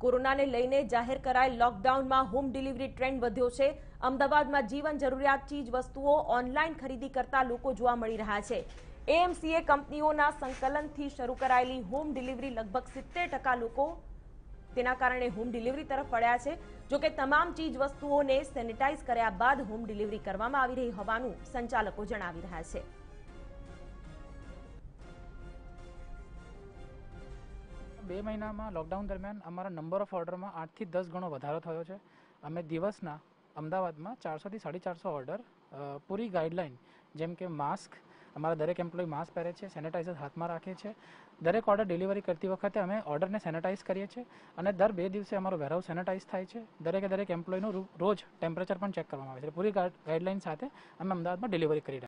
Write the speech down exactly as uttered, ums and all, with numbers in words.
કોરોનાને લઈને જાહેર કરાયેલ લોકડાઉનમાં હોમ ડિલિવરી ટ્રેન્ડ વધ્યો છે। અમદાવાદમાં જીવન જરૂરિયાત ચીજ વસ્તુઓ ઓનલાઈન ખરીદી કરતા લોકો જોવા મળી રહ્યા છે। એએમસીએ કંપનીઓના સંકલનથી શરૂ કરાયેલી હોમ ડિલિવરી લગભગ સિત્તેર ટકા લોકો તેના કારણે હોમ ડિલિવરી તરફ વળ્યા છે। જો કે તમામ ચીજ વસ્તુઓને સેનિટાઈઝ કર્યા બાદ હોમ ડિલિવરી કરવામાં આવી રહી હોવાનું સંચાલકો જણાવી રહ્યા છે। બે મહિનામાં લોકડાઉન દરમિયાન અમારા નંબર ઓફ ઓર્ડરમાં આઠથી દસ ગણો વધારો થયો છે। અમે દિવસના અમદાવાદમાં ચારસોથી સાડી ચારસો ઓર્ડર પૂરી ગાઈડલાઈન જેમ કે માસ્ક, અમારા દરેક એમ્પ્લોય માસ્ક પહેરે છે, સેનેટાઈઝર હાથમાં રાખે છે। દરેક ઓર્ડર ડિલિવરી કરતી વખતે અમે ઓર્ડરને સેનેટાઈઝ કરીએ છીએ અને દર બે દિવસે અમારો વેરહાઉસ સેનેટાઈઝ થાય છે। દરેકે દરેક એમ્પ્લોયનું રોજ ટેમ્પરેચર પણ ચેક કરવામાં આવે છે। પૂરી ગાઈડલાઈન સાથે અમે અમદાવાદમાં ડિલિવરી કરી રહ્યા છીએ।